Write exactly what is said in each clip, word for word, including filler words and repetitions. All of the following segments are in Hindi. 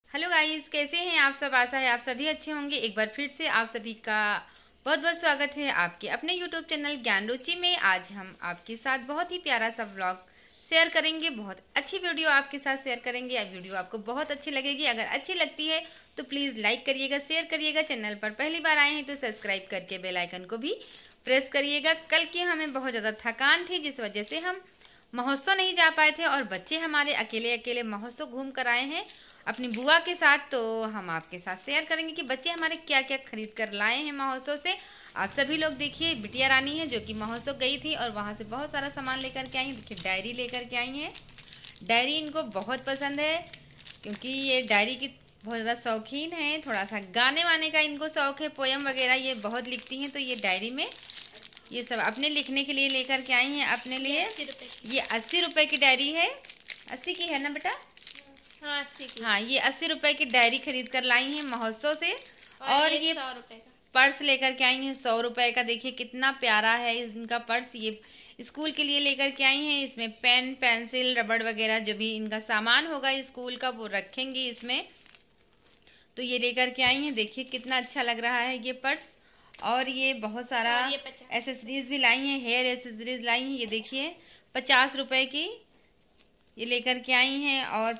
हेलो गाइस, कैसे हैं आप सब। आशा है आप सभी अच्छे होंगे। एक बार फिर से आप सभी का बहुत बहुत स्वागत है आपके अपने यूट्यूब चैनल ज्ञान रुचि में। आज हम आपके साथ बहुत ही प्यारा सा व्लॉग शेयर करेंगे, बहुत अच्छी वीडियो आपके साथ शेयर करेंगे। यह वीडियो आपको बहुत अच्छी लगेगी। अगर अच्छी लगती है तो प्लीज़ लाइक करिएगा, शेयर करिएगा। चैनल पर पहली बार आए हैं तो सब्सक्राइब करके बेल आइकन को भी प्रेस करिएगा। कल की हमें बहुत ज़्यादा थकान थी, जिस वजह से हम महोत्सव नहीं जा पाए थे और बच्चे हमारे अकेले अकेले महोत्सव घूम कर आए हैं अपनी बुआ के साथ। तो हम आपके साथ शेयर करेंगे कि बच्चे हमारे क्या क्या खरीद कर लाए हैं महोत्सव से। आप सभी लोग देखिए, बिटिया रानी है जो कि महोत्सव गई थी और वहां से बहुत सारा सामान लेकर के आई। देखिए, डायरी लेकर के आई हैं। डायरी इनको बहुत पसंद है क्योंकि ये डायरी की बहुत ज़्यादा शौकीन है। थोड़ा सा गाने वाने का इनको शौक है, पोयम वगैरह ये बहुत लिखती हैं। तो ये डायरी में ये सब अपने लिखने के लिए लेकर के आई हैं अपने लिए। ये अस्सी रुपए की डायरी है। अस्सी की है ना बेटा? हाँ, अस्सी की। हाँ, ये अस्सी रुपए की डायरी खरीद कर लाई हैं महोत्सव से। और, और ये सौ रुपए का पर्स लेकर के आई हैं सौ रुपए का। देखिए कितना प्यारा है इनका पर्स। ये स्कूल के लिए लेकर के आई हैं। इसमें पेन, पेंसिल, रबड़ वगैरह जो भी इनका सामान होगा स्कूल का वो रखेंगी इसमें। तो ये लेकर के आई हैं। देखिए कितना अच्छा लग रहा है ये पर्स। और ये बहुत सारा एसेसरीज भी लाई हैं, हेयर एसेसरीज लाई हैं। ये देखिए पचास रुपए की ये लेकर के आई हैं। और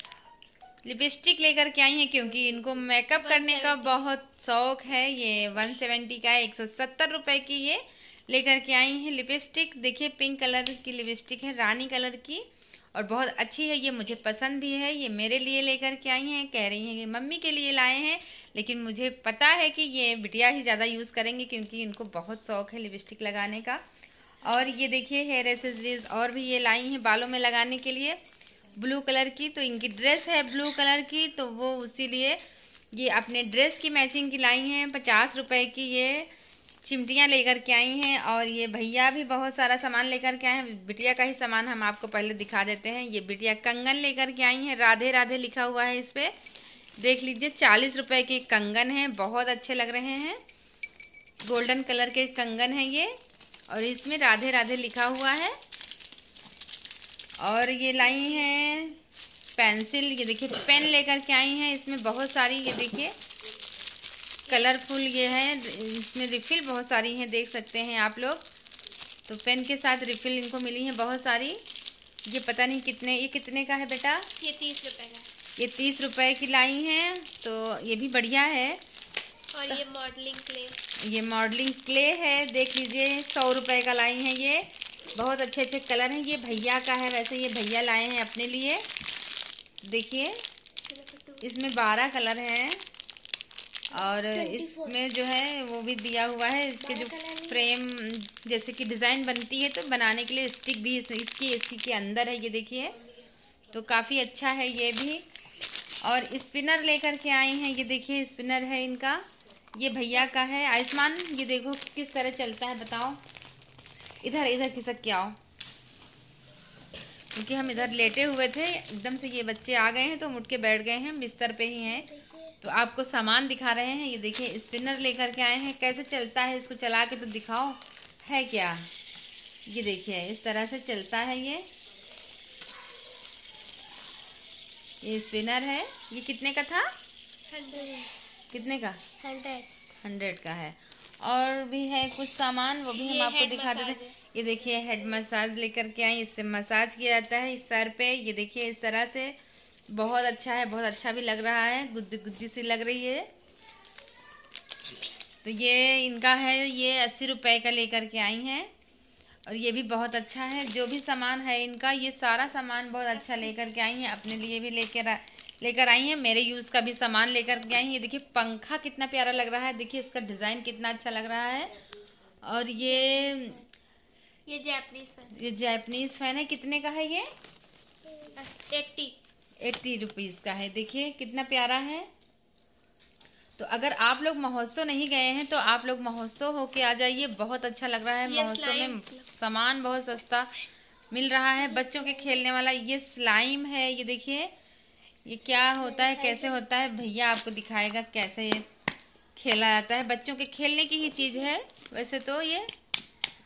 लिपस्टिक लेकर के आई हैं क्योंकि इनको मेकअप करने का बहुत शौक है। ये वन सेवेंटी का है, एक सौ सत्तर रुपए की ये लेकर के आई हैं लिपस्टिक। देखिए पिंक कलर की लिपस्टिक है, रानी कलर की, और बहुत अच्छी है। ये मुझे पसंद भी है। ये मेरे लिए लेकर के आई हैं। कह रही हैं कि मम्मी के लिए लाए हैं, लेकिन मुझे पता है कि ये बिटिया ही ज़्यादा यूज़ करेंगी क्योंकि इनको बहुत शौक है लिपस्टिक लगाने का। और ये देखिए हेयर एसेसरीज और भी ये लाई हैं बालों में लगाने के लिए, ब्लू कलर की। तो इनकी ड्रेस है ब्लू कलर की, तो वो उसीलिए ये अपने ड्रेस की मैचिंग की लाई हैं। पचास रुपए की ये चिमटियाँ लेकर के आई हैं। और ये भैया भी बहुत सारा सामान लेकर के आए हैं। बिटिया का ही सामान हम आपको पहले दिखा देते हैं। ये बिटिया कंगन लेकर के आई हैं, राधे राधे लिखा हुआ है इस पे। देख लीजिए चालीस रुपए के कंगन हैं, बहुत अच्छे लग रहे हैं। गोल्डन कलर के कंगन है ये, और इसमें राधे राधे लिखा हुआ है। और ये लाई हैं पेंसिल। ये देखिए पेन लेकर के आई हैं। इसमें बहुत सारी ये देखिए कलरफुल ये है। इसमें रिफिल बहुत सारी हैं, देख सकते हैं आप लोग। तो पेन के साथ रिफिल इनको मिली है बहुत सारी। ये पता नहीं कितने, ये कितने का है बेटा? ये तीस रुपए का। ये तीस रुपए की लाई हैं, तो ये भी बढ़िया है। और ये मॉडलिंग क्ले, ये मॉडलिंग क्ले है। देख लीजिए सौ रुपए का लाई हैं ये। बहुत अच्छे अच्छे कलर हैं। ये भैया का है, वैसे ये भैया लाए हैं अपने लिए। देखिए इसमें बारह कलर हैं और इसमें जो है वो भी दिया हुआ है। इसके जो फ्रेम जैसे कि डिज़ाइन बनती है तो बनाने के लिए स्टिक भी इस, इसकी इसकी के अंदर है। ये देखिए तो काफ़ी अच्छा है ये भी। और स्पिनर लेकर के आए हैं। ये देखिए स्पिनर है इनका, ये भैया का है। आयुष्मान ये देखो किस तरह चलता है, बताओ। इधर इधर खिसक के आओ, क्योंकि हम इधर लेटे हुए थे, एकदम से ये बच्चे आ गए हैं तो मुड़ के बैठ गए हैं, बिस्तर पे ही हैं। तो आपको सामान दिखा रहे हैं। ये देखिए स्पिनर लेकर के आए हैं। कैसे चलता है, इसको चला के तो दिखाओ, है क्या। ये देखिए इस तरह से चलता है ये ये स्पिनर है। ये कितने का था? हंड्रेड। कितने का? हंड्रेड हंड्रेड का है। और भी है कुछ सामान, वो भी हम आपको दिखा देते हैं। ये देखिए हेड मसाज लेकर के आई। इससे मसाज किया जाता है इस सर पे। ये देखिए इस तरह से बहुत अच्छा है, बहुत अच्छा भी लग रहा है, गुद्दी गुद्दी सी लग रही है। तो ये इनका है, ये अस्सी रुपए का लेकर के आई हैं। और ये भी बहुत अच्छा है। जो भी सामान है इनका, ये सारा सामान बहुत अच्छा लेकर के आई हैं। अपने लिए भी लेकर लेकर आई हैं, मेरे यूज़ का भी सामान लेकर के आई हैं। ये देखिए पंखा कितना प्यारा लग रहा है। देखिए इसका डिज़ाइन कितना अच्छा लग रहा है। और ये ये जापानीज फैन, ये जापानीज फैन है। कितने का है ये? एट्टी एट्टी रुपीज़ का है। देखिए कितना प्यारा है। तो अगर आप लोग महोत्सव नहीं गए हैं तो आप लोग महोत्सव होके आ जाइए, बहुत अच्छा लग रहा है। महोत्सव में सामान बहुत सस्ता मिल रहा है। बच्चों के खेलने वाला ये स्लाइम है। ये देखिए ये क्या होता है, कैसे होता है, भैया आपको दिखाएगा कैसे ये खेला जाता है। बच्चों के खेलने की ही चीज है वैसे तो ये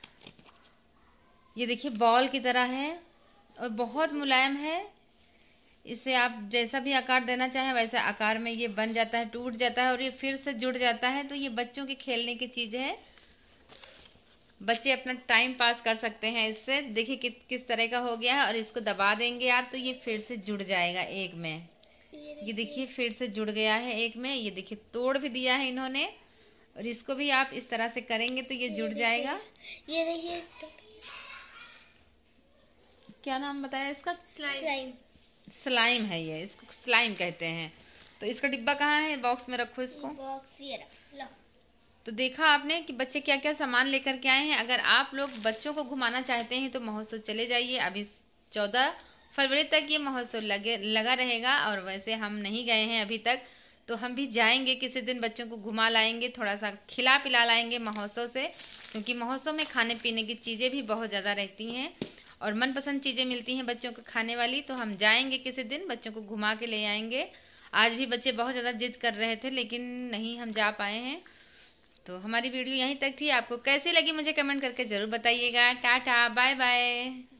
ये देखिए बॉल की तरह है और बहुत मुलायम है। इसे आप जैसा भी आकार देना चाहें वैसे आकार में ये बन जाता है, टूट जाता है और ये फिर से जुड़ जाता है। तो ये बच्चों के खेलने की चीज है, बच्चे अपना टाइम पास कर सकते हैं इससे। देखिए कि, किस तरह का हो गया है, और इसको दबा देंगे आप तो ये फिर से जुड़ जाएगा एक में। ये देखिए फिर से जुड़ गया है एक में। ये देखिए तोड़ भी दिया है इन्होंने, और इसको भी आप इस तरह से करेंगे तो ये जुड़ जाएगा। ये देखिए क्या नाम बताया इसका? स्लाइम। स्लाइम है ये, इसको स्लाइम कहते हैं। तो इसका डिब्बा कहाँ है? बॉक्स में रखो इसको। बॉक्स ये रख लो। तो देखा आपने कि बच्चे क्या क्या सामान लेकर के आए हैं। अगर आप लोग बच्चों को घुमाना चाहते हैं तो महोत्सव चले जाइए। अभी चौदह फरवरी तक ये महोत्सव लगे लगा रहेगा, और वैसे हम नहीं गए हैं अभी तक, तो हम भी जाएंगे किसी दिन, बच्चों को घुमा लाएंगे, थोड़ा सा खिला पिला लाएंगे महोत्सव से, क्योंकि महोत्सव में खाने पीने की चीज़ें भी बहुत ज़्यादा रहती हैं और मनपसंद चीज़ें मिलती हैं बच्चों को खाने वाली। तो हम जाएंगे किसी दिन, बच्चों को घुमा के ले आएंगे। आज भी बच्चे बहुत ज़्यादा जिद कर रहे थे लेकिन नहीं हम जा पाए हैं। तो हमारी वीडियो यहीं तक थी। आपको कैसी लगी मुझे कमेंट करके ज़रूर बताइएगा। Tata bye bye.